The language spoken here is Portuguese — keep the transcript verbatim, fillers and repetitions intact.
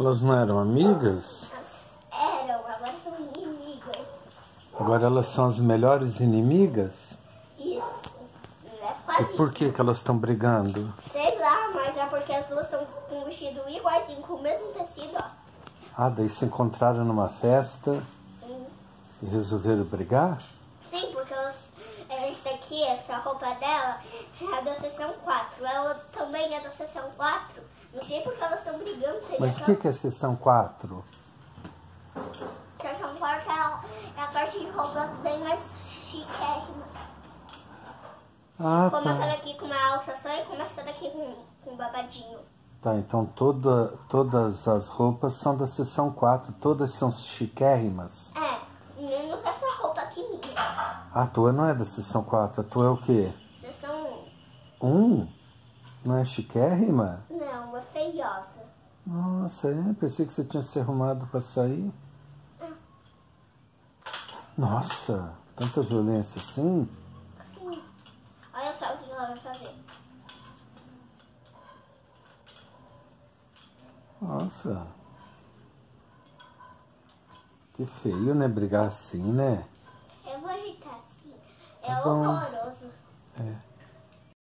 Elas não eram amigas? Eram, agora são inimigas. Agora elas são as melhores inimigas? Isso. Não é quase E por que que elas estão brigando? Sei lá, mas é porque as duas estão com um vestido igualzinho, com o mesmo tecido, ó. Ah, daí se encontraram numa festa Sim, e resolveram brigar? Sim, porque elas, esse daqui, essa roupa dela, é da seção quatro. Ela também é da seção quatro. Não sei porque elas estão brigando. Sei Mas o que que é seção quatro? Seção quatro é a parte de roupas bem mais chiquérrimas. Ah, Como essa tá. daqui com uma alça só e como essa daqui com, com babadinho. Tá, então toda, todas as roupas são da seção quatro, todas são chiquérrimas. É, menos essa roupa aqui minha. A tua não é da seção quatro, a tua é o quê? Seção Um? Não é chiquérrima? um. Não, é feiosa. Nossa, é? Pensei que você tinha se arrumado pra sair. Nossa, tanta violência assim? Sim. Olha só o que ela vai fazer. Nossa. Que feio, né? Brigar assim, né? Eu vou ajeitar assim. É Tá bom. horroroso.